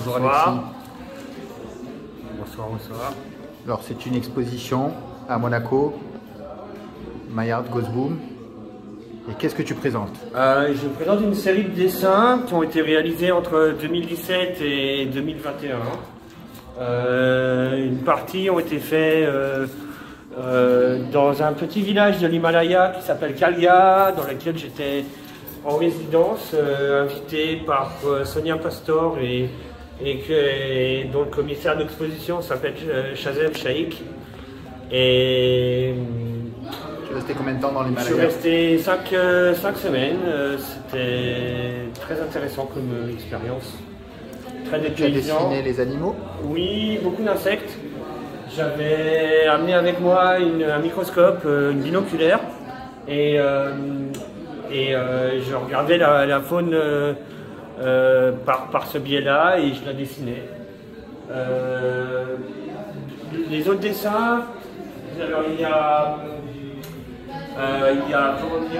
Bonjour Bonsoir. Alexis. Bonsoir, bonsoir. Alors c'est une exposition à Monaco, Maillard Goes Boom. Et qu'est-ce que tu présentes? Je présente une série de dessins qui ont été réalisés entre 2017 et 2021. Une partie ont été faits dans un petit village de l'Himalaya qui s'appelle Kalia, dans lequel j'étais en résidence, invité par Sonia Pastor et dont le commissaire d'exposition s'appelle Shazeb Shaikh. Et Tu es resté combien de temps dans je suis l'Himalaya? resté 5 semaines. C'était très intéressant comme expérience. Très Tu as dépaysant. dessiné les animaux? Oui, beaucoup d'insectes. J'avais amené avec moi un microscope, une binoculaire, et je regardais la faune par ce biais-là et je la dessinais. Les autres dessins, alors il y a comment dire,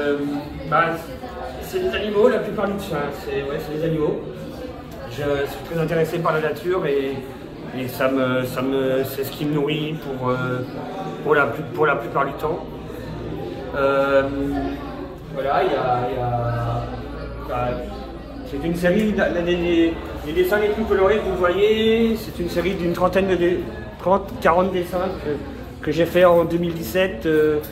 c'est des animaux la plupart du temps, c'est des animaux. Je suis très intéressé par la nature et c'est ce qui me nourrit pour la plupart du temps. Voilà, c'est une série, les dessins les plus colorés que vous voyez, c'est une série d'une trentaine de 30-40 dessins que j'ai fait en 2017.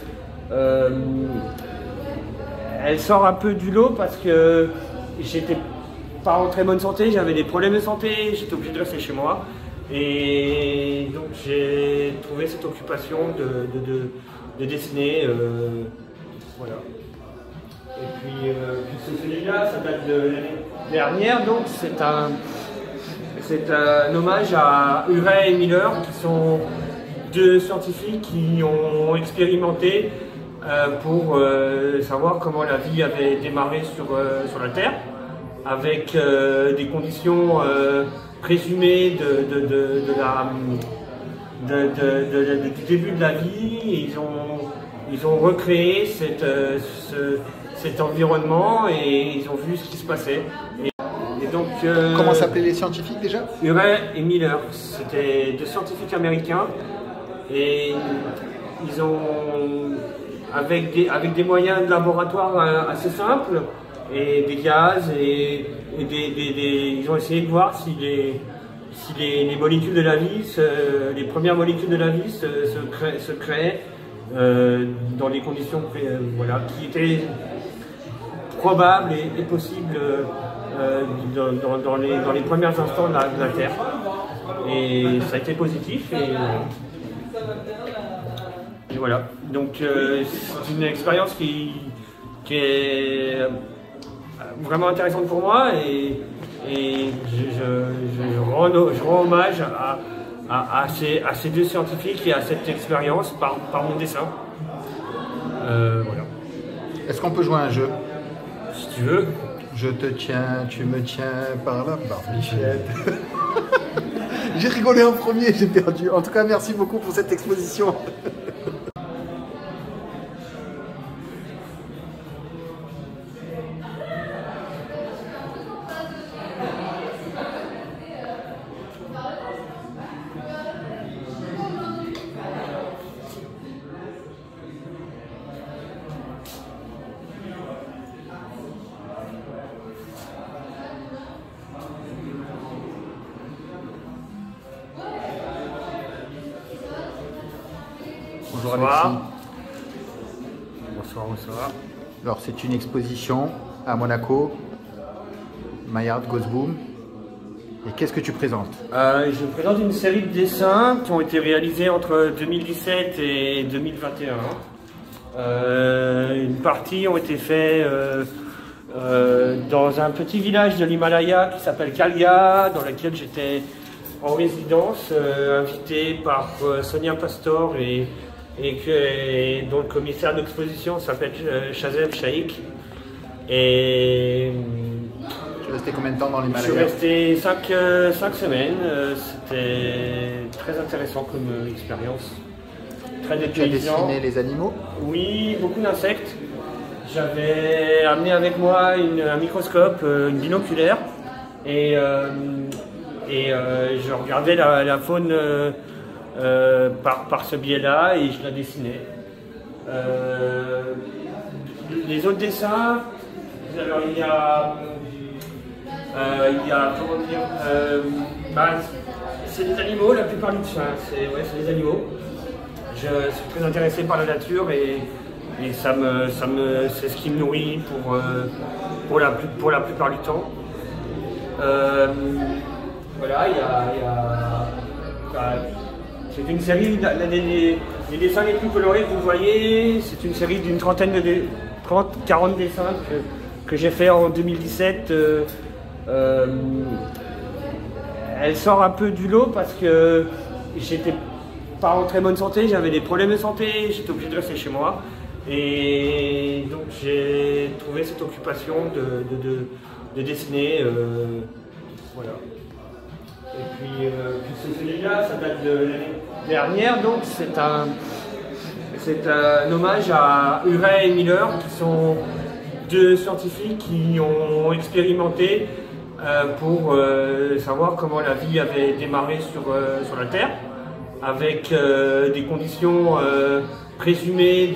Elle sort un peu du lot parce que j'étais pas en très bonne santé, j'avais des problèmes de santé, j'étais obligé de rester chez moi. Et donc j'ai trouvé cette occupation de dessiner. Voilà. Et puis celui-là, ça date de l'année dernière, donc c'est un hommage à Urey et Miller, qui sont deux scientifiques qui ont expérimenté pour savoir comment la vie avait démarré sur la Terre, avec des conditions présumées du début de la vie. Ils ont recréé cet environnement et ils ont vu ce qui se passait. Et donc, Comment s'appelaient les scientifiques déjà? Urey et Miller, c'était deux scientifiques américains et ils ont, avec des moyens de laboratoire assez simples et des gaz ils ont essayé de voir si les molécules de la vie, les premières molécules de la vie se créaient dans des conditions qui étaient probables et possibles dans les premiers instants de la Terre. Et ça a été positif. Et voilà. Donc c'est une expérience qui est vraiment intéressante pour moi et je rends hommage à ces deux scientifiques et à cette expérience par mon dessin. Voilà. Est-ce qu'on peut jouer à un jeu? Si tu veux. Je te tiens, tu me tiens par la barbichette. J'ai rigolé en premier, j'ai perdu. En tout cas, merci beaucoup pour cette exposition. Bonjour Bonsoir. Alexis. Bonsoir, bonsoir. Alors c'est une exposition à Monaco, Maillard Goes Boom. Et qu'est-ce que tu présentes? Je présente une série de dessins qui ont été réalisés entre 2017 et 2021. Une partie ont été faits dans un petit village de l'Himalaya qui s'appelle Kalia, dans lequel j'étais en résidence, invité par Sonia Pastor et dont le commissaire d'exposition s'appelle Shazeb Shaikh. Et Tu es resté combien de temps dans je suis l'Himalaya? resté 5 semaines. C'était très intéressant comme expérience. Très Tu as dépaysant. dessiné les animaux? Oui, beaucoup d'insectes. J'avais amené avec moi un microscope, une binoculaire, et Et je regardais la faune par ce biais-là et je la dessinais. Les autres dessins, alors il y a comment dire, c'est des animaux la plupart du temps, c'est des animaux. Je suis très intéressé par la nature et c'est ce qui me nourrit pour la plupart du temps. Voilà, c'est une série, les dessins les plus colorés que vous voyez, c'est une série d'une 30-40 dessins que j'ai fait en 2017. Elle sort un peu du lot parce que j'étais pas en très bonne santé, j'avais des problèmes de santé, j'étais obligé de rester chez moi. Et donc j'ai trouvé cette occupation de dessiner. Voilà. Et puis celui-là, ça date de l'année dernière, donc c'est un hommage à Urey et Miller, qui sont deux scientifiques qui ont expérimenté pour savoir comment la vie avait démarré sur la Terre, avec des conditions présumées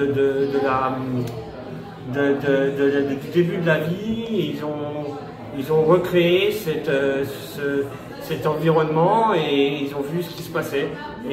du début de la vie. Ils ont recréé cet environnement et ils ont vu ce qui se passait.